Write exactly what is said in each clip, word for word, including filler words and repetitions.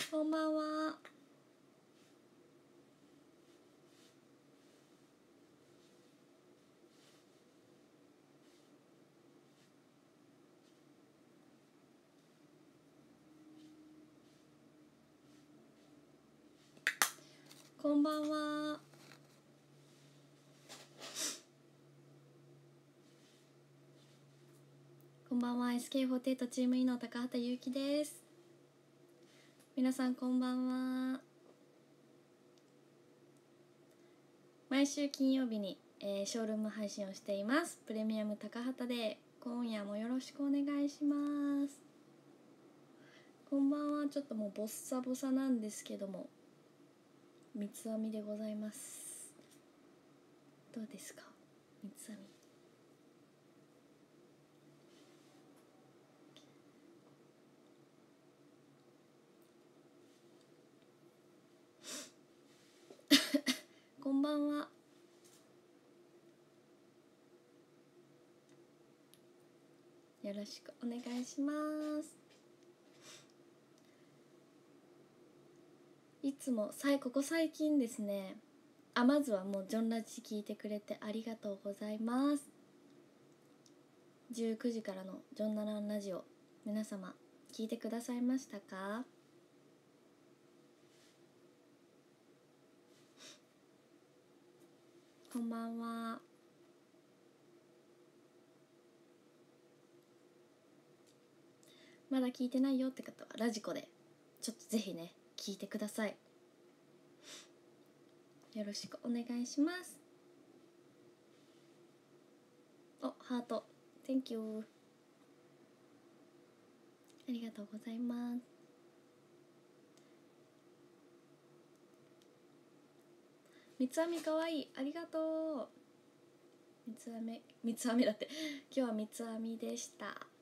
こんばんは。こんばんは。こんばんは。 エスケーフォーティーエイト チームインの高畑ゆうきです。皆さんこんばんは。毎週金曜日に、えー、ショールーム配信をしています。プレミアム高畑で今夜もよろしくお願いします。こんばんは。ちょっともうボッサボサなんですけども、三つ編みでございます。どうですか、三つ編み。こんばんは。よろしくお願いします。いつもさいここ最近ですね、あまずはもうジョンラジ聞いてくれてありがとうございます。じゅうくじからのジョンナランラジオ、皆様聞いてくださいましたか？こんばんは。まだ聞いてないよって方はラジコでちょっとぜひね聞いてください。よろしくお願いします。お、ハート Thank you、 ありがとうございます。三つ編みかわいい、ありがとう。三つ編み三つ編みだって今日は三つ編みでした。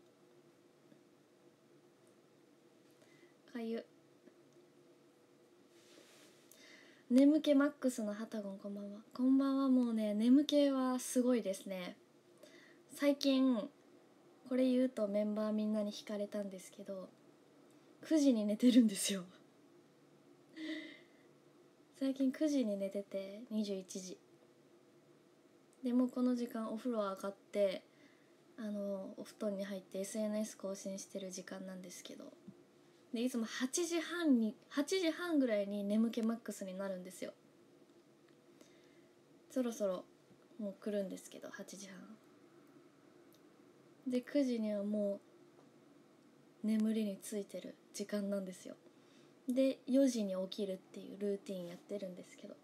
かゆ。眠気マックスのハタゴン、こんばんは。こんばんは。もうね、眠気はすごいですね。最近これ言うとメンバーみんなに惹かれたんですけど、くじに寝てるんですよ最近くじに寝ててにじゅういちじで、もうこの時間お風呂上がってあのお布団に入って エスエヌエス 更新してる時間なんですけど、でいつもはちじはんにはちじはんぐらいに眠気マックスになるんですよ。そろそろもう来るんですけど、はちじはんでくじにはもう眠りについてる時間なんですよ。でよじに起きるっていうルーティンやってるんですけど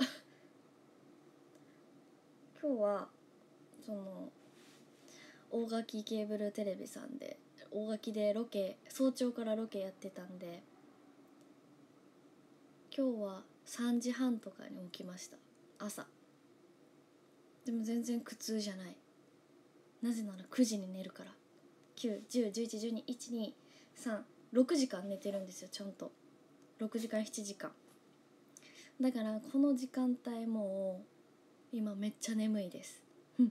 今日はその大垣ケーブルテレビさんで大垣でロケ、早朝からロケやってたんで、今日はさんじはんとかに起きました、朝。でも全然苦痛じゃない。なぜならくじに寝るから。きゅう、じゅう、じゅういち、じゅうに、いち、に、さん、ろくじかん寝てるんですよ、ちゃんと。ろくじかん、ななじかん。だからこの時間帯もう今めっちゃ眠いです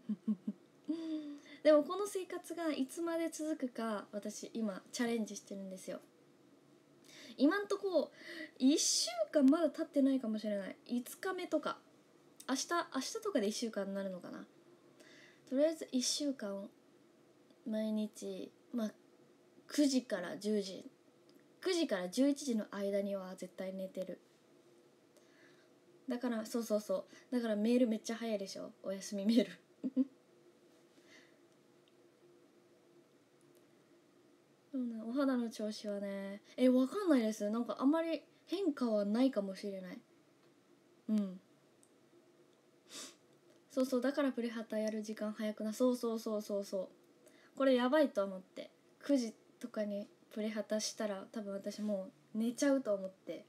でもこの生活がいつまで続くか私今チャレンジしてるんですよ。今んとこいっしゅうかんまだ経ってないかもしれない。いつかめとか明日明日とかでいっしゅうかんになるのかな。とりあえずいっしゅうかん毎日、まあくじからじゅうじくじからじゅういちじの間には絶対寝てる。だからそうそうそうだからメールめっちゃ早いでしょ、おやすみメールそうね、お肌の調子はねえわかんないです。なんかあんまり変化はないかもしれない。うん、そうそう、だからプレハタやる時間早くな。そうそうそうそうそう、これやばいと思って、くじとかにプレハタしたら多分私もう寝ちゃうと思って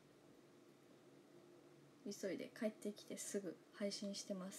急いで帰ってきてすぐ配信してます。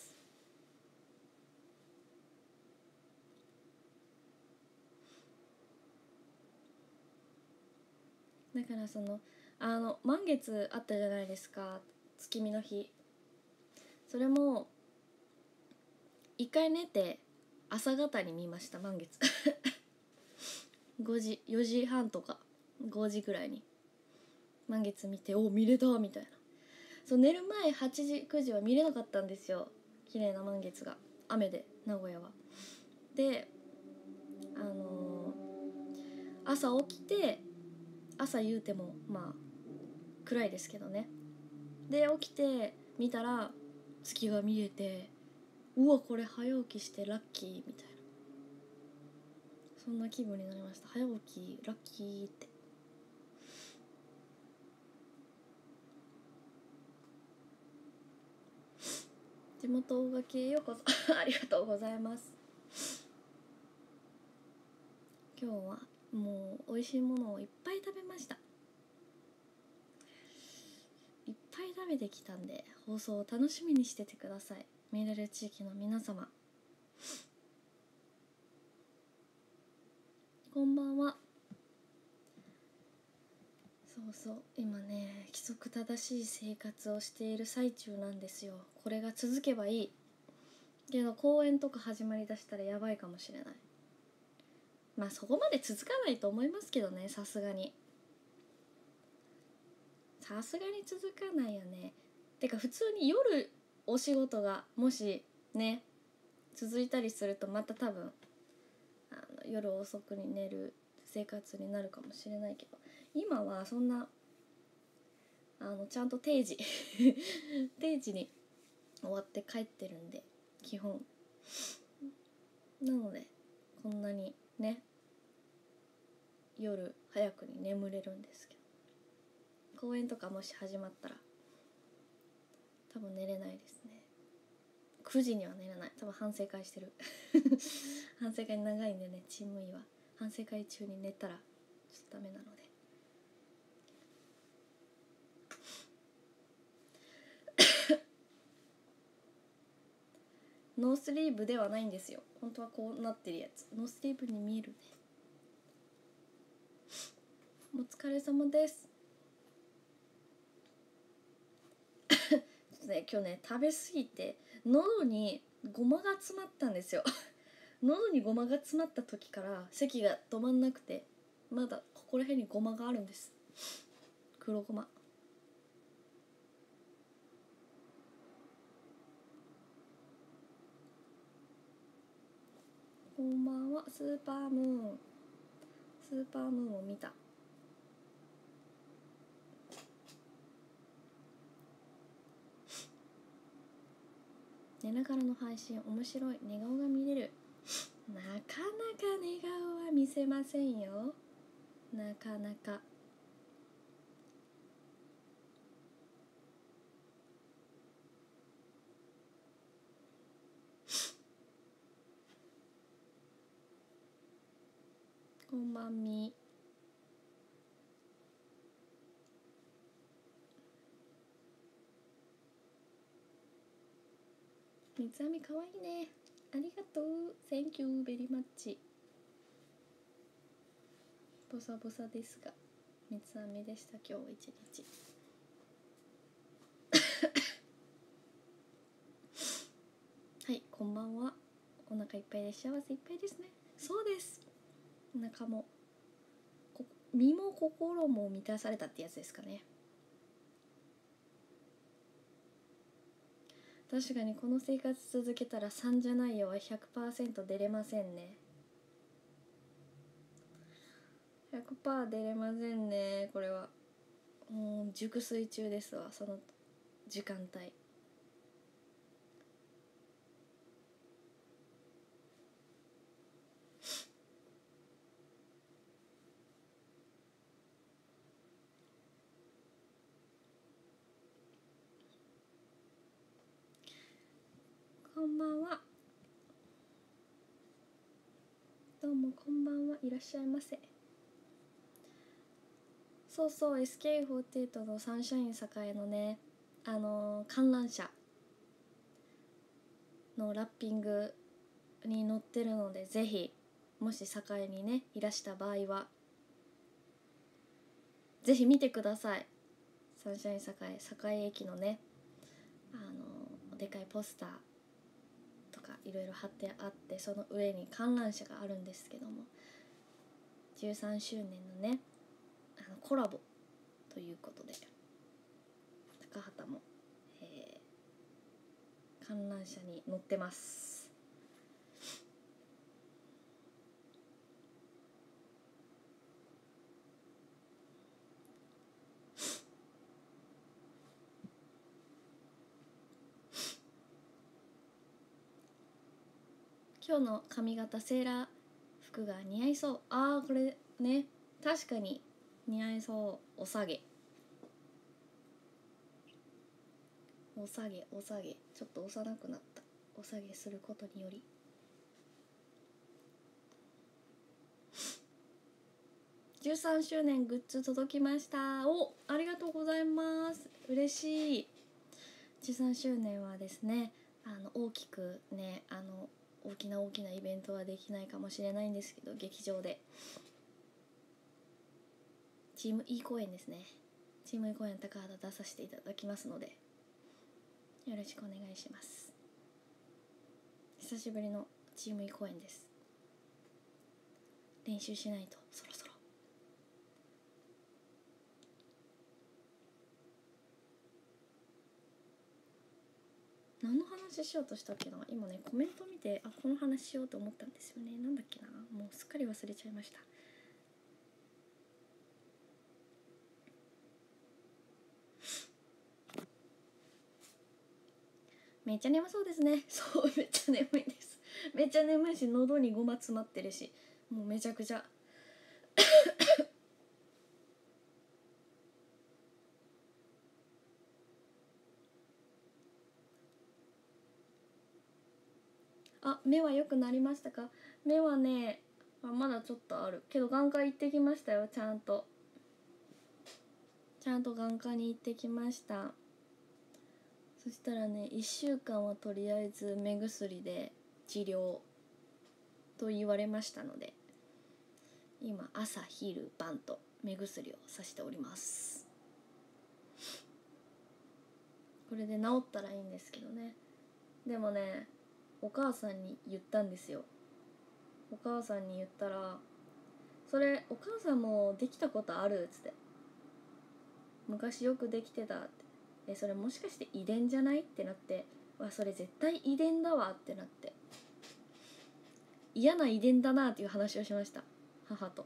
だからそのあの満月あったじゃないですか、月見の日。それも一回寝て朝方に見ました、満月ごじよじはんとかごじぐらいに。 満月見て、お見れたみたいな。そう寝る前はちじくじは見れなかったんですよ、綺麗な満月が。雨で名古屋は。であのー、朝起きて、朝言うてもまあ暗いですけどね。で起きて見たら月が見えて、うわこれ早起きしてラッキーみたいな、そんな気分になりました。早起きラッキーって。地元大垣へようこそありがとうございます。今日はもう美味しいものをいっぱい食べました。いっぱい食べてきたんで、放送を楽しみにしててください。見れる地域の皆様、こんばんは。そうそう、今ね規則正しい生活をしている最中なんですよ。これが続けばいいけど、公演とか始まりだしたらやばいかもしれない。まあそこまで続かないと思いますけどね、さすがにさすがに続かないよね。てか普通に夜お仕事がもしね続いたりすると、また多分あの夜遅くに寝る生活になるかもしれないけど、今はそんなあのちゃんと定時定時に終わって帰ってるんで、基本なのでこんなにね夜早くに眠れるんですけど、公演とかもし始まったら多分寝れないですね。くじには寝れない。多分反省会してる反省会長いんでね、チーム E は反省会中に寝たらちょっとダメなのでノースリーブではないんですよ。本当はこうなってるやつ、ノースリーブに見えるね。お疲れ様です。ちょっとね今日ね食べ過ぎて喉にごまが詰まったんですよ喉にごまが詰まった時から咳が止まんなくて、まだここら辺にごまがあるんです。黒ごま。こんばんは。スーパームーンスーパームーンを見た。寝ながらの配信面白い。寝顔が見れる。なかなか寝顔は見せませんよ、なかなか。こんばんみ。三つ編みかわいいね。ありがとう。Thank you very much。ボサボサですが三つ編みでした今日一日はいこんばんは。お腹いっぱいで幸せいっぱいですね。そうです。お腹もこ身も心も満たされたってやつですかね。確かにこの生活続けたらさんじゃないよは ひゃくパーセント 出れませんね。 ひゃくパーセント 出れませんね。これはもう熟睡中ですわ、その時間帯。こんばんは。どうもこんばんは。いらっしゃいませ。そうそう エスケーフォーティーエイト のサンシャイン栄のねあのー、観覧車のラッピングに載ってるので、ぜひもし栄にねいらした場合はぜひ見てください。サンシャイン栄栄駅のねあのー、でかいポスターとかいろいろ貼ってあって、その上に観覧車があるんですけども、じゅうさんしゅうねんのねあのコラボということで高畑も、えー、観覧車に乗ってます。今日の髪型セーラー服が似合いそう。あーこれね、確かに似合いそう。お下げお下げお下げちょっと幼くなった。お下げすることによりじゅうさんしゅうねんグッズ届きました。お、ありがとうございます。嬉しい。じゅうさんしゅうねんはですね、あの大きくね、あの大きな大きなイベントはできないかもしれないんですけど、劇場でチーム E 公演ですね。チーム E 公演高畑出させていただきますので、よろしくお願いします。久しぶりのチーム E 公演です。練習しないとそろそろ。何の話しようとしたっけな。今ねコメント見て、あ、この話しようと思ったんですよね。なんだっけな、もうすっかり忘れちゃいました。めっちゃ眠そうですね。そう、めっちゃ眠いです。めっちゃ眠いし、喉にゴマ詰まってるし、もうめちゃくちゃあ、目は良くなりましたか？目はね、あ、まだちょっとあるけど眼科行ってきましたよ。ちゃんとちゃんと眼科に行ってきました。そしたらね、いっしゅうかんはとりあえず目薬で治療と言われましたので、今朝昼晩と目薬をさしております。これで治ったらいいんですけどね。でもね、お母さんに言ったんですよ。お母さんに言ったら、それお母さんもできたことあるっつって、昔よくできてたって、えそれもしかして遺伝じゃないってなって、わそれ絶対遺伝だわってなって、嫌な遺伝だなっていう話をしました、母と。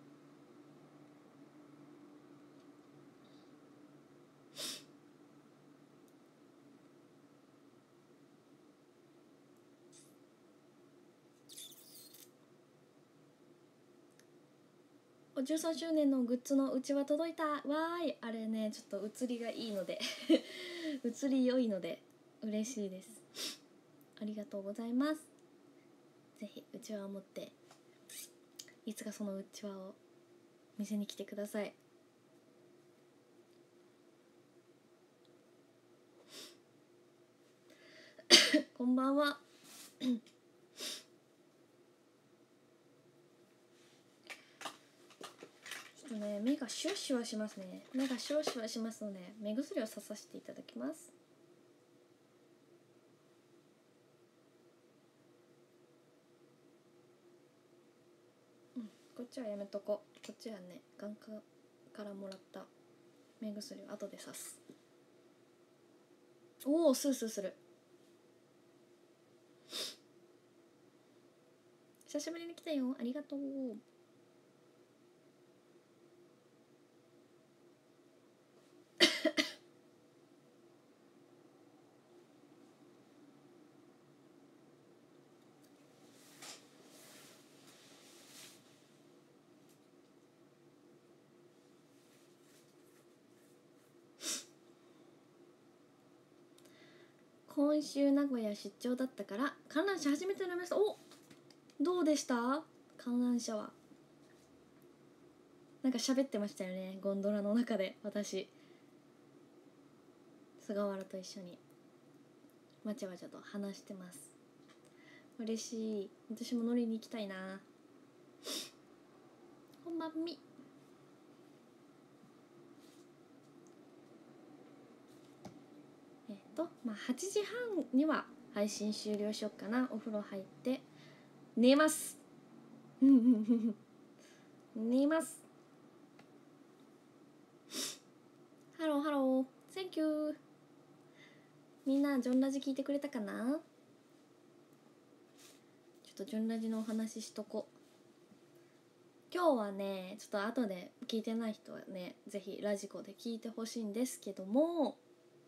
じゅうさんしゅうねんのグッズのうちは届いたわーい。あれね、ちょっと写りがいいので写り良いので嬉しいです。ありがとうございます。ぜひうちわを持っていつかそのうちわを見せに来てください。こんばんはちょっとね、目がシュワシュワしますね。目がシュワシュワしますので、目薬をささせていただきます。うん、こっちはやめとこ。こっちはね、眼科からもらった目薬を後でさす。おお、スースーする。久しぶりに来たよ。ありがとう。今週名古屋出張だったから観覧車初めて乗りました。お、どうでした？観覧車はなんか喋ってましたよね、ゴンドラの中で。私菅原と一緒にわちゃわちゃと話してます。嬉しい。私も乗りに行きたいな。こんばんみ。えっとまあはちじはんには配信終了しよっかな。お風呂入って寝ます寝ます。 ハローハロー、Thank you。 みんなジョンラジ聞いてくれたかな。ちょっとジョンラジのお話ししとこ。今日はね、ちょっと後で聞いてない人はね、ぜひラジコで聞いてほしいんですけども、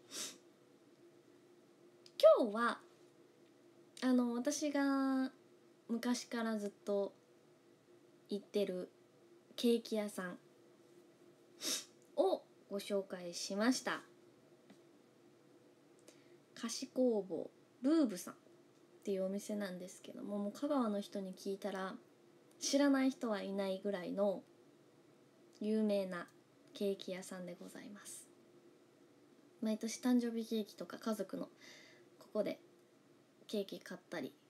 今日はあの私が昔からずっと行ってるケーキ屋さんをご紹介しました。菓子工房ブーブさんっていうお店なんですけども、もう香川の人に聞いたら知らない人はいないぐらいの有名なケーキ屋さんでございます。毎年誕生日ケーキとか家族のここでケーキ買ったり